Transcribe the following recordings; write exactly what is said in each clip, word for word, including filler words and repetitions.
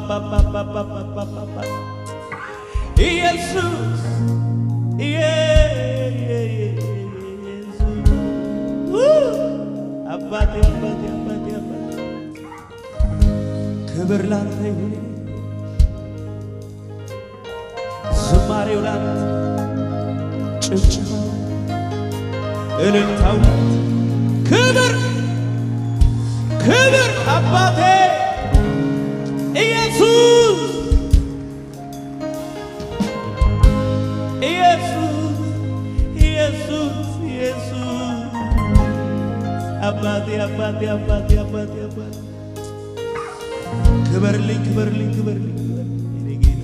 ኢየሱስ ኢየሱስ አባቴ አባቴ አባቴ አባቴ ክብር ላንተ ይሁን ዝማሬው ላንተ ጭብጨባው እልልታው ክብር ክብር አባቴ ኢየሱስ ኢየሱስ ኢየሱስ ኢየሱስ አባቴ አባቴ አባቴ አባቴ አባቴ ክብርልኝ ክብርልኝ ክብርልኝ እኔ ጌታ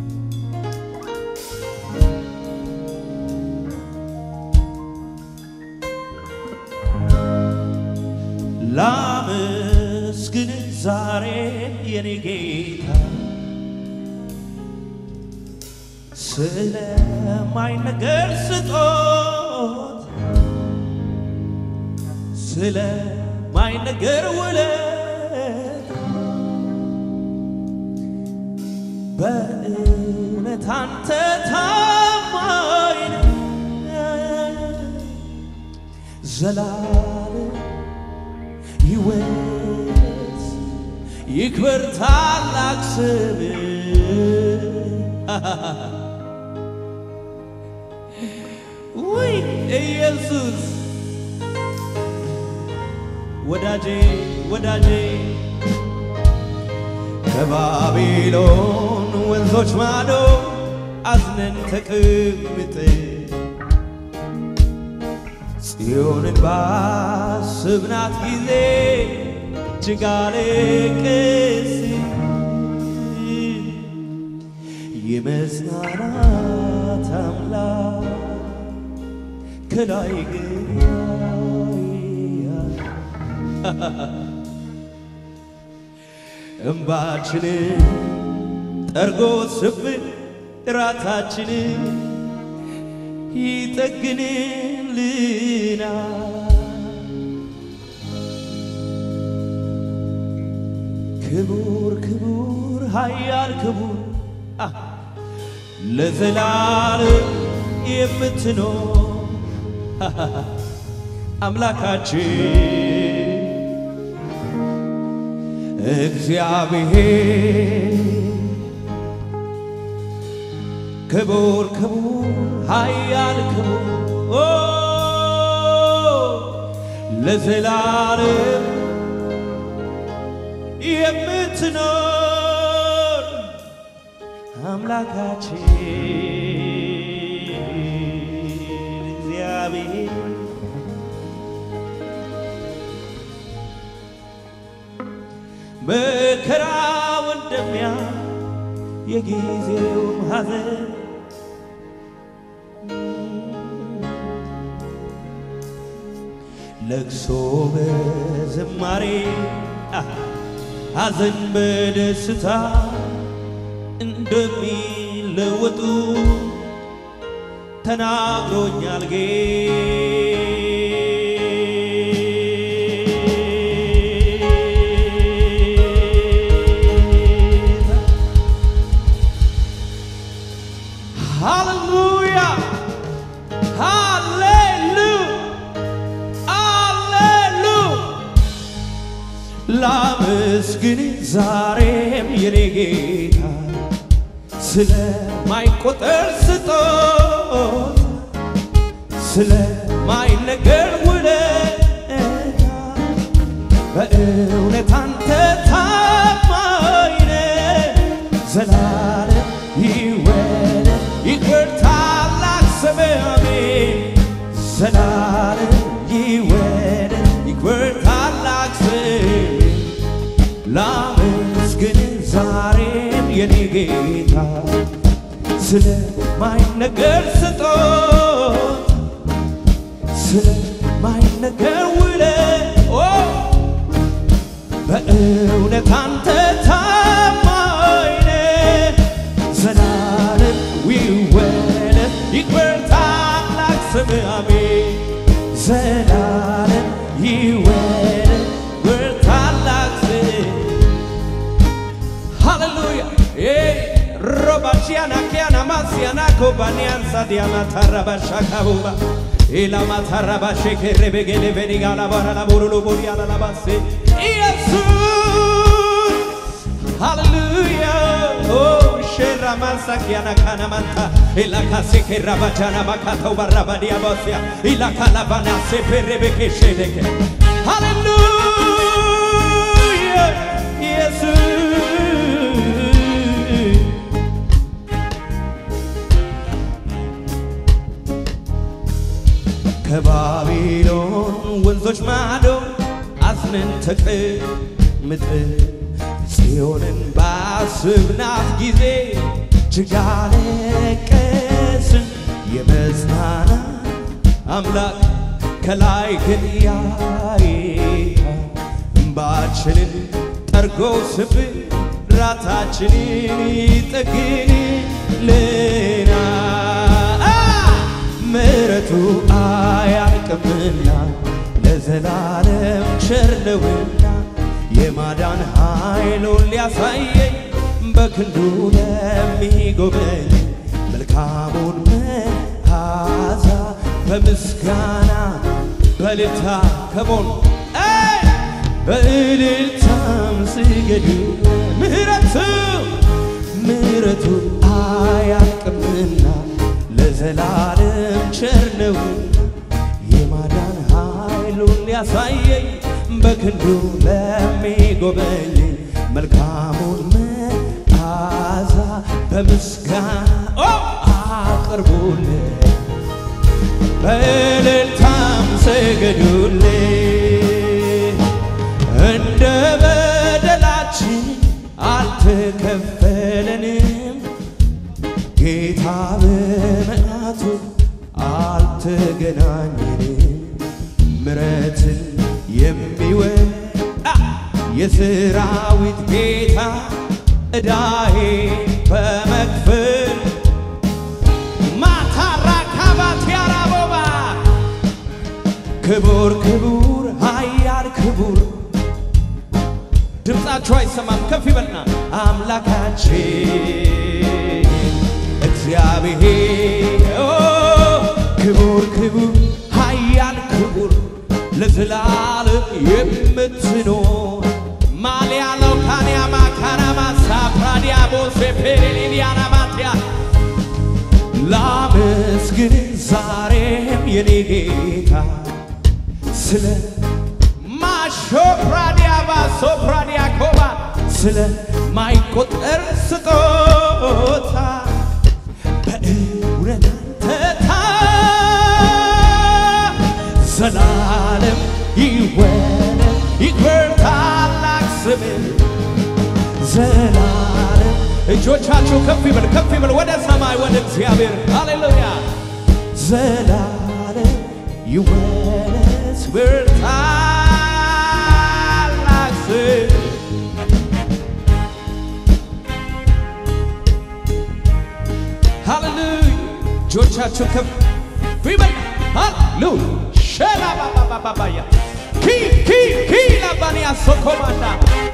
ላመስግን ዛሬ የኔ ጌታ ስለማይነገር ስጦት ስለማይነገር ውለት በእውነት አንተ ታማኝ ነህ ዘላለም ይወስ ይክበር ታላቅ ስምህ ውይ ኢየሱስ ወዳጄ ወዳጄ ከባቢሎን ወንዞች ማዶ አዝነን ተቀምጠን ጽዮንን ባስብናት ጊዜ እጅግ አለቀስን የመጽናናት አምላክ ከላይ ገና እንባችንን ጠርጎ ስብራታችንን ይጠግንልናል ክቡር ክቡር ኃያል ክቡር ለዘላለም የምትኖር አምላካችን እግዚአብሔር ክቡር ክቡር ኃያል ክቡር ለዘላለም የምትኖር አምላካችን እግዚአብሔር መከራው እንደሚያ የጊዜው ሐዘን ለቅሶ በዝማሬ ሐዘን በደስታ እንደሚለወጡ ተናግሮኛል ጌታ ሃሌሉያ ላመስግን ዛሬም የኔ ጌታ ስለማይቆጠር ስጦታ ስለማይነገር ውለታ በእውነት አንተ ታማኝ ነህ ዘላለም ይወደድ ይክበር ታላቅ ስምህ አሜን ዘላለም ይወደድ ይክበር ታላቅ ስምህ ላመስግን ዛሬም የኔ ጌታ ስለማይነገር ስጦታ ስለማይነገር ውለታ በእውነት አንተ ታማኝ ነህ ዘላለም ይወደድ ይክበር ታላቅ ስምህ አሜን ዘላለም ይወደድ ይክበር ታላቅ ስምህ ሃሌሉያ Kiana kiana masiana kobanian sadiana tarabasha kabuba ila mataraba shekere begele venigala bara la burulu buriala la base Jesus hallelujah oh shera masakiana kana manta ila kasike rabajana makata barabadia bosia ila kalabana sepere ke shedeke hallelujah Jesus ከባቢሎን ወንዞች ማዶ አዝነን ተቀምጠን ጽዮንን ባስብናት ጊዜ ጅጋለቀስን የመጽናናት አምላክ ከላይ ግን ያይ እንባችንን ጠርጎ ስብራታችንን ይጠግንልናል ምሕረቱ አያልቅምና ለዘላለም ቸር ነውና የማዳን ኃይሉን ሊያሳየኝ በክንዱ ለሚጎበኝ መልካሙን መዓዛ በምስጋና በእልልታ ከሞን በእልልታም ስገዱ ምሕረቱ ምሕረቱ አያልቅምና ለዘላለም ቸር ነውና የማዳን ኃይሉን ሊያሳየኝ በክንዱ ለሚጎበኝ መልካሙን መዓዛ በምስጋና አቅርቡለት በእልልታም ስገዱለት እንደ በደላችን አልተከፈለንም ጌታ በመዓቱ አልተገናኘንም ምሕረትን የሚወድ የሰራዊት ጌታ ዕዳዬ በመክፈል ማታራካባት ያራቦባ ክቡር ክቡር ኃያል ክቡር ድምፃችሁ አይሰማም ከፍ ይበልና አምላካችን እግዚአብሔር ክቡር ክቡር ኃያል ክቡር ለዘላለም የምትኖር ማሊያለው ካኒያማ ካናማ ሳፕራዲያቦ ሴፔሬሊያና ማቲያ ላመስግን ዛሬም የኔ ጌታ ስለ ማሾፕራዲያባ ሶፕራዲያኮባ ስለ ማይቆጠር ስጦታ በእውነት አንተ ዘላለም ይወደድ ይክበር ታላቅ ስምህ ዘላለም እጆቻችሁ ከፍ ይበል ከፍ ይበል ወደ ሰማይ ወደ እግዚአብሔር ሃሌሉያ ዘላለም ይወደድ ይክበር ታላቅ ስምህ ሃሌሉያ እጆቻችሁ ከፍ ይበል ሃሌሉያ Shela baba baba baya ki ki ki la bania sokomanda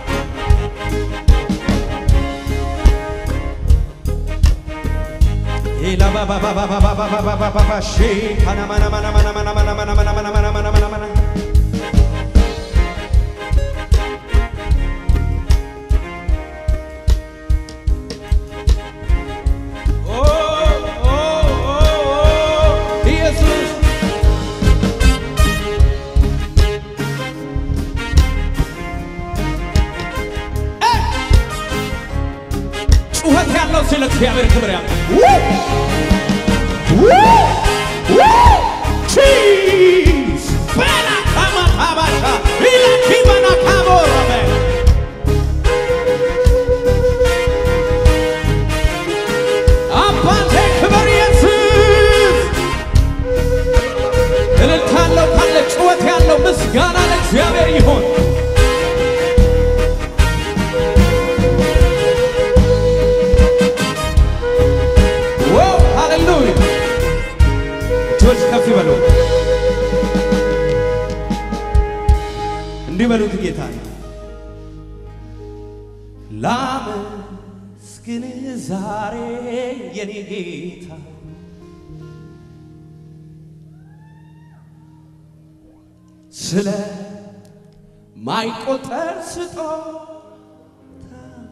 ila baba baba baba baba baba she kana mana mana mana mana mana mana mana mana mana mana mana mana ስለ እግዚአብሔር ክብር ያለ ቺስ በላ ካማታባሻ ኢላ ኪማና ካቦራበ አባቴ ክብር ኢየሱስ እልልታ ያለው ካለ ጩኸት ያለው ምስጋና ለእግዚአብሔር ይሁን ከፍ ይበሉ እንዲበሉት ጌታ ላመስግንህ ዛሬ የኔ ጌታ ስለ ማይቆጠር ስጦታ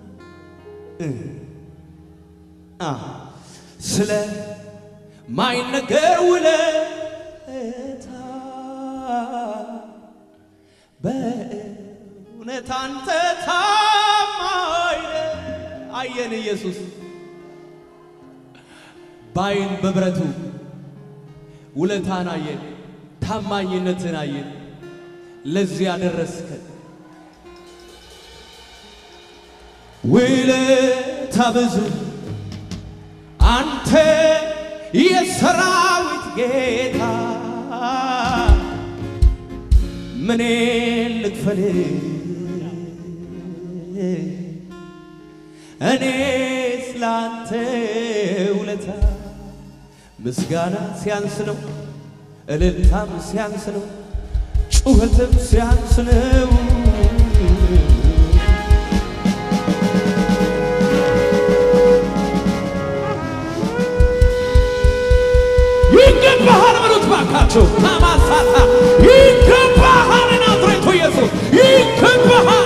አ ስለ ማይነገር ውለታ በእውነት አንተ ታማኝ አየን ኢየሱስ ባይን በብረቱ ውለታን አየን ታማኝነትን አየን ለዚህ ያደረስከን ውለታ ብዙ አንተ የሰራዊት ጌታ ምን ልክፈል እኔ ስላንተ ውለታ ምስጋና ሲያንስ ነው እልልታም ሲያንስ ነው ጩኸትም ሲያንስ ነው ይገባሃል በሉት ባካችሁ ታማሳታ ይገባሃል ናዝሬቱ ኢየሱስ ይገባሃል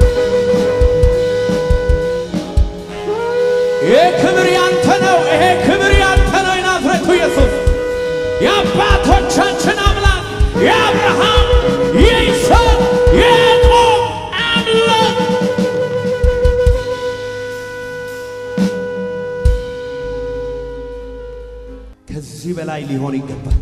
ይሄ ክብር ያንተ ነው ይሄ ክብር ያንተ ነው ናዝሬቱ ኢየሱስ የአባቶቻችን አምላክ የአብርሃም የይስሐቅ የያዕቆብ አምላክ ከዚህ በላይ ሊሆን ይገባል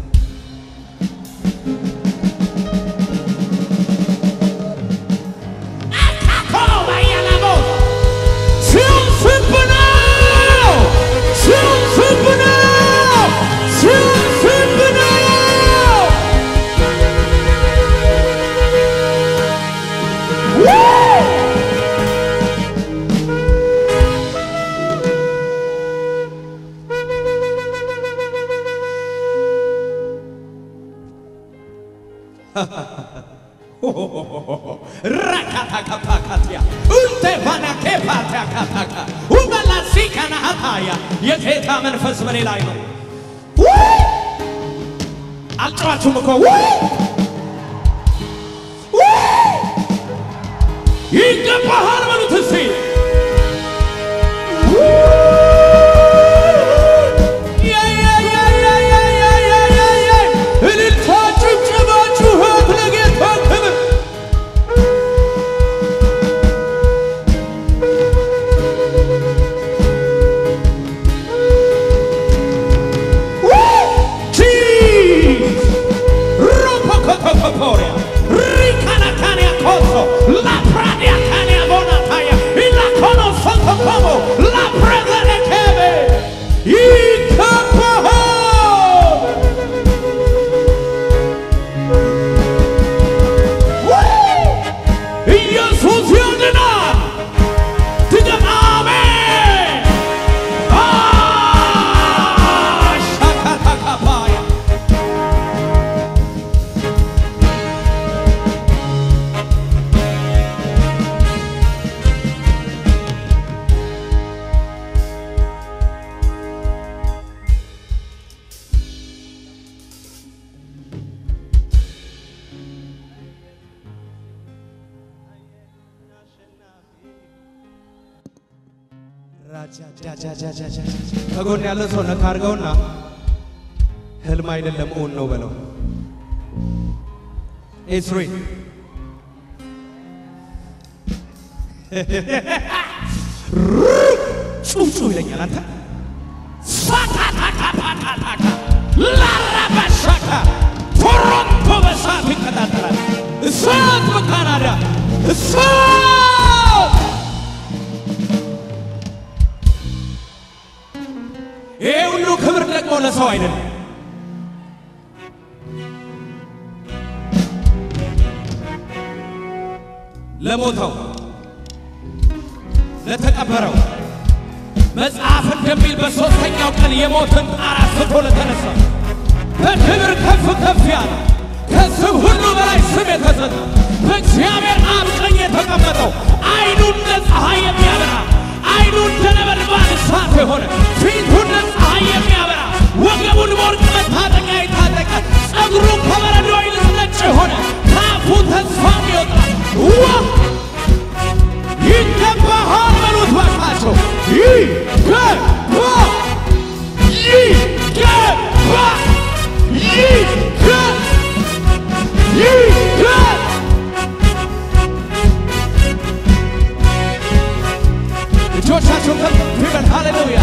rakata kapakatia unte vana kepata kataka ubala sikana hataya የጌታ መንፈስ በኔ ላይ ነው አልጥራችሁም እኮ ይገባሃል በሉት እስቲ ከጎን ያለ ሰው ነካ አድርገውና ህልም አይደለም ኦን ነው በለው ኤስሪ ጩጩ ይለኛል አንተ ሳታታታታታታ ላራባሻካ ቶሮንቶ በሳት ይከታተላል እሳት በካናዳ እሳት ይሄ ሁሉ ክብር ደግሞ ለሰው አይደለም ለሞተው ለተቀበረው መጽሐፍ እንደሚል በሶስተኛው ቀን የሞትን ጣር አስቶ ለተነሳ በክብር ከፍ ከፍ ያለ ከስም ሁሉ በላይ ስም የተሰጠ በእግዚአብሔር አብ ቀኝ የተቀመጠው አይኑ እንደ ፀሐይ የሚያበራ አይኑ እንደ ነበልባል እሳት የሆነ ፊቱን እንደ ፀሐይ የሚያበራ ወገቡን በወርቅ መታጠቂያ የታጠቀ ጸጉሩ ከበረዶ ይልቅ ነጭ የሆነ ከአፉ ተስፋ የሚወጣ ዋ ይገባሃል በሉት ባካቸው ይገባ ይገባ ይገባ ይገባ እጆቻቸውን ከፍ ይበል ሃሌሉያ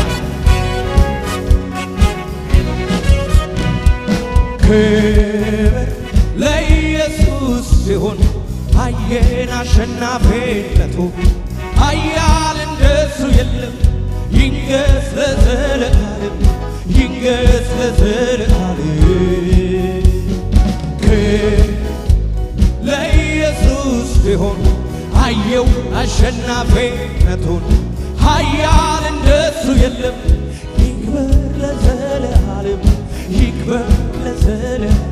ክብር ለኢየሱስ ሲሆን አየን አሸናፊነቱ ኃያል እንደሱ የለም ይንገስ ለዘለዓለም ይንገስ ለዘለዓለም ክብር ለኢየሱስ ሲሆን አየው አሸናፊነቱን ኃያል እንደሱ የለም ይክበር ለዘለዓለም ይክበር ለዘለዓለም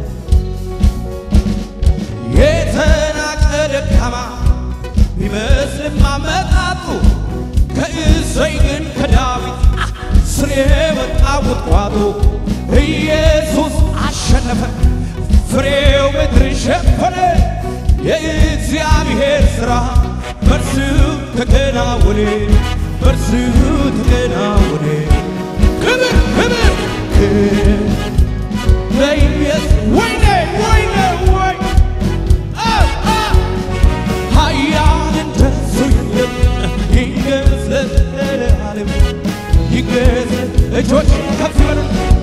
የተናቀ ደካማ ቢመስልም አመጣጡ ከእሴይ ግን ከዳዊት ስር የወጣ ቁጥቋጦ ኢየሱስ አሸነፈ ፍሬው ምድር ሸፈነ የእግዚአብሔር ሥራ በርሱ ተከናወነ በርሱ ተከናወነ ክብር ክብር ክብር ለኢየሱስ ወይኔ ወይኔ ወይ ኃያል እንደሱ የለም ይንገስ ለዘለዓለም ይንገስ እጆች ከፍ ይበሉ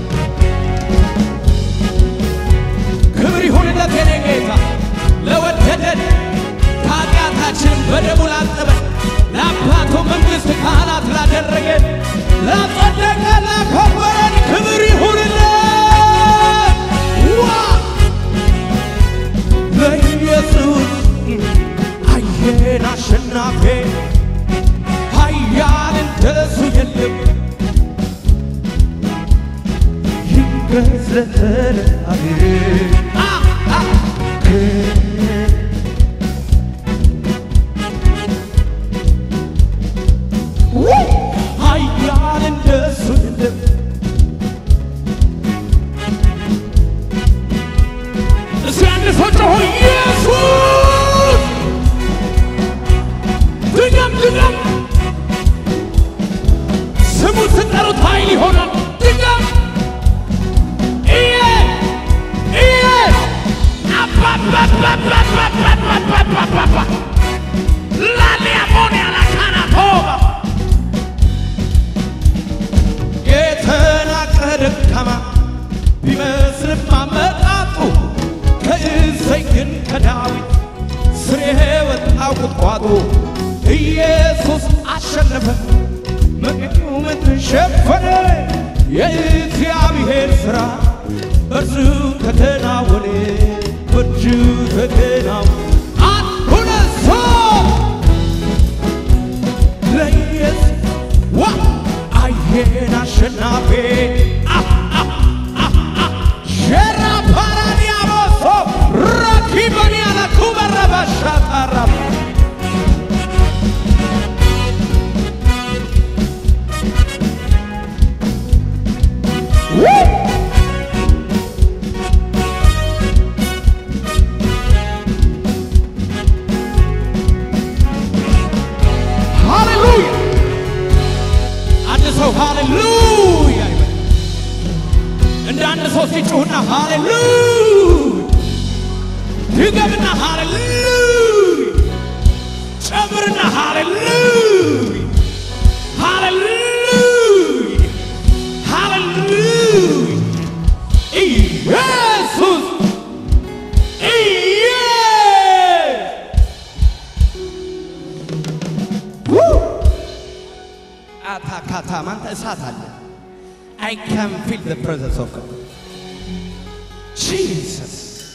ክብር ይሁንለት የኔ ጌታ ለወደደን ከኃጢአታችን በደሙ ላጠበን ለአባቱ መንግሥት ካህናት ላደረገን ላጸደቀን ላከበረን ክብር ይሁንለት ዋ ለኢየሱስ አየን አሸናፊ ኃያል እንደሱ የለም ይንገስ ለዘለዓለም ኃያል እንደሱ የለም እስኪ አንድ ሰው ጮሆ ኢየሱስ ድገም ድገም ስሙን ስትጠሩት ኃይል ይሆናል ድገም ኢየ ኢየ አባባባባባባባባባባ ላሊያሞኒያ ላካናቶባ የተናቀ ደካማ ቢመስልም አመጣጡ ከእሴይ ግን ከዳዊት ስር የወጣ ቁጥቋጦ ኢየሱስ አሸነፈ መቅደሙ ምድር ሸፈነ የእግዚአብሔር ሥራ በርሱ ተከናወነ በእጁ ተከናወነ አንድ ሁለት ሦስት ለኢየሱስ ዋ አየን አሸናፊ ሸራ ፓራዲያሞሶ ራኪበኒያ ለኩበረባሻጣራ ሃሌሉያ አንድ ሰው ሃሌሉያ ይበል እንደ አንድ ሰው ሲጮህና ሃሌሉያ ድገምና ሃሌሉያ ጨምርና ሃሌሉያ ሃሌሉያ ሃሌሉያ ኢየሱስ አታካታ ማንተ እሳት አለ I can feel the presence of God Jesus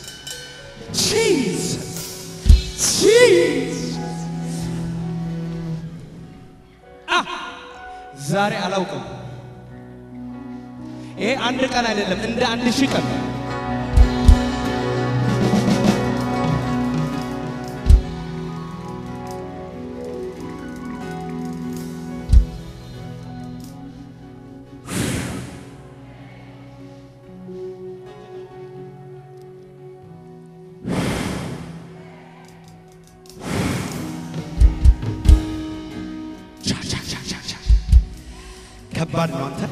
Jesus Jesus ah ዛሬ አላውቅም ይሄ አንድ ቀን አይደለም እንደ አንድ ሺህ ቀን ከባድ ነው አንተ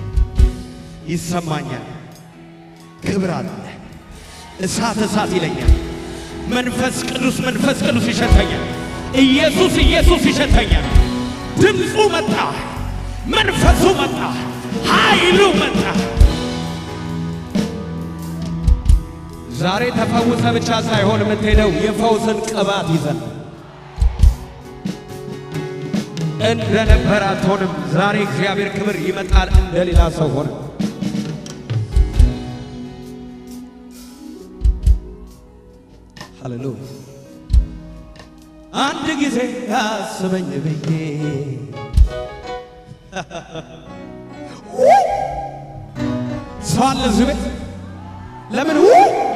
ይሰማኛል ክብር አለ እሳት እሳት ይለኛል መንፈስ ቅዱስ መንፈስ ቅዱስ ይሸተኛል ኢየሱስ ኢየሱስ ይሸተኛል ድምፁ መጣ መንፈሱ መጣ ኃይሉ መጣ ዛሬ ተፈውሰ ብቻ ሳይሆን የምትሄደው የፈውስን ቅባት ይዘን እንደነበረ አትሆንም ዛሬ እግዚአብሔር ክብር ይመጣል እንደሌላ ሰው ሆነ ሃሌሉያ አንድ ጊዜ አስበኝ ብዬ ሰው አለ እዚህ ቤት ለምን